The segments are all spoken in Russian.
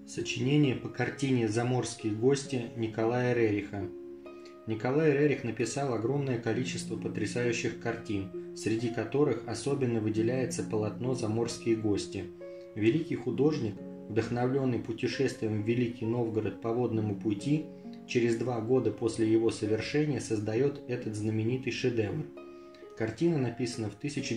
Сочинение по картине «Заморские гости» Николая Рериха. Николай Рерих написал огромное количество потрясающих картин, среди которых особенно выделяется полотно «Заморские гости». Великий художник, вдохновленный путешествием в Великий Новгород по водному пути, через 2 года после его совершения создает этот знаменитый шедевр. Картина написана в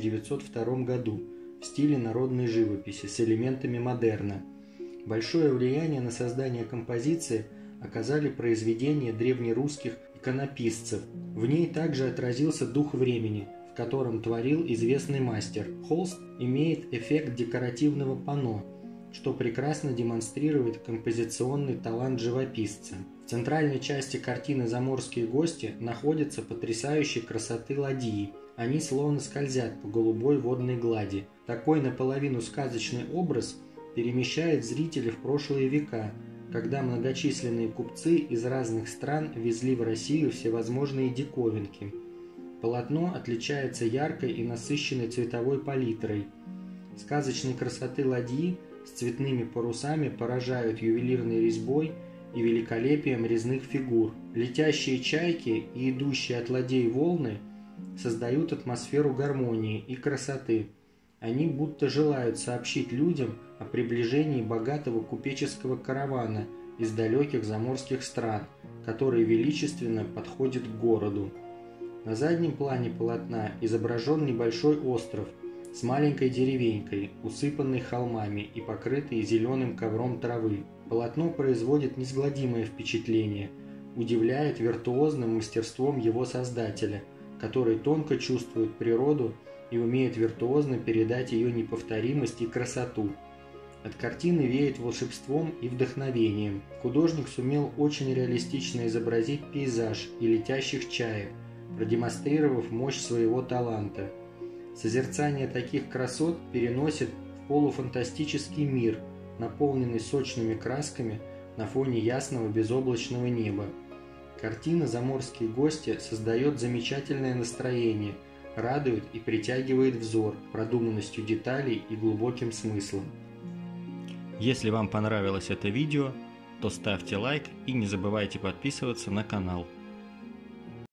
1902 году в стиле народной живописи с элементами модерна. Большое влияние на создание композиции оказали произведения древнерусских иконописцев. В ней также отразился дух времени, в котором творил известный мастер. Холст имеет эффект декоративного панно, что прекрасно демонстрирует композиционный талант живописца. В центральной части картины «Заморские гости» находятся потрясающей красоты ладьи. Они словно скользят по голубой водной глади. Такой наполовину сказочный образ перемещает зрителя в прошлые века, когда многочисленные купцы из разных стран везли в Россию всевозможные диковинки. Полотно отличается яркой и насыщенной цветовой палитрой. Сказочной красоты ладьи с цветными парусами поражают ювелирной резьбой и великолепием резных фигур. Летящие чайки и идущие от ладей волны создают атмосферу гармонии и красоты. Они будто желают сообщить людям о приближении богатого купеческого каравана из далеких заморских стран, который величественно подходит к городу. На заднем плане полотна изображен небольшой остров с маленькой деревенькой, усыпанной холмами и покрытой зеленым ковром травы. Полотно производит неизгладимое впечатление, удивляет виртуозным мастерством его создателя, который тонко чувствует природу и умеет виртуозно передать ее неповторимость и красоту. От картины веет волшебством и вдохновением. Художник сумел очень реалистично изобразить пейзаж и летящих чаек, продемонстрировав мощь своего таланта. Созерцание таких красот переносит в полуфантастический мир, наполненный сочными красками на фоне ясного безоблачного неба. Картина «Заморские гости» создает замечательное настроение, радует и притягивает взор продуманностью деталей и глубоким смыслом. Если вам понравилось это видео, то ставьте лайк и не забывайте подписываться на канал.